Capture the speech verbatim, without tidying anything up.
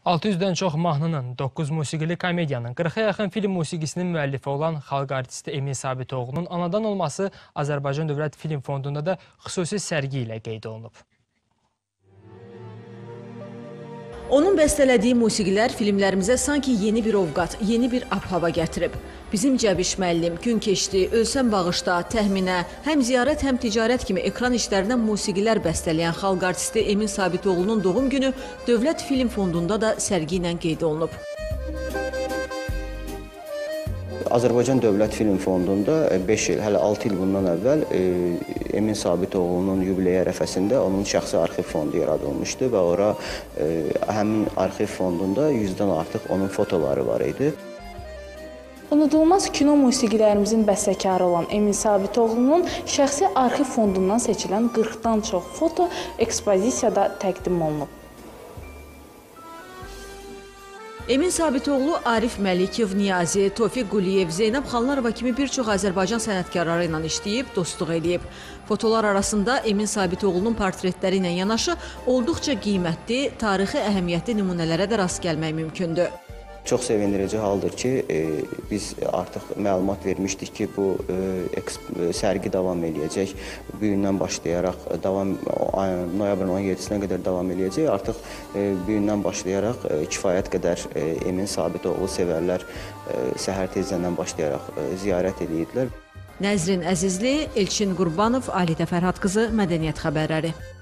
altı yüzdən çox mahnının, doqquz musiqili komediyanın, qırxa yaxın film musiqisinin müəllifi olan xalq artisti Emin Sabitoğlu'nun anadan olması Azərbaycan Dövlət Film Fondunda da xüsusi sərgi ilə qeyd olunub. Onun bəstələdiyi musiqilər filmlərimizə sanki yeni bir ovqat, yeni bir ab-hava gətirib. Bizim Cəbiş müəllim, Gün keçdi, Ölsəm bağışda, Təxminə, həm ziyarət, həm ticarət kimi ekran işlərindən musiqilər bəstələyən xalq artisti Emin Sabitoğlu'nun doğum günü Dövlət Film Fondunda da sərgi ilə qeyd olunub. Azərbaycan Dövlət Film Fondunda beş il, hələ altı il bundan əvvəl Emin Sabitoğlu'nun yubileyi ərəfəsində onun şəxsi arxiv fondu yaradılmışdı və ora həmin arxiv fondunda yüzdən artıq onun fotoları var idi. Unudulmaz kino musiqilərimizin bəstəkarı olan Emin Sabitoğlu'nun şəxsi arxiv fondundan seçilən qırxdan çox foto ekspozisiyada təqdim olunub. Emin Sabitoğlu, Arif Məlikov, Niyazi, Tofiq Quliyev, Zeynəb Xanlarova kimi bir çox Azərbaycan sənətkarları ilə işləyib, dostluq edib. Fotolar arasında Emin Sabitoğlu'nun portretləri ilə yanaşı olduqca qiymətli, tarixi əhəmiyyətli nümunələrə də rast gəlmək mümkündür. Çox sevindirici haldır ki, biz artıq məlumat vermişdik ki, bu sərgi davam edəcək. Bu gündən başlayaraq, noyabrın on yeddisinə qədər davam edəcək. Artıq bu gündən başlayaraq kifayət qədər Emin Sabitoğlu sevərlər səhər tezdən başlayaraq ziyarət edirlər. Nəzrin Əzizli, Elçin Qurbanov, Alidə Fərhad qızı, Mədəniyyət xəbərləri.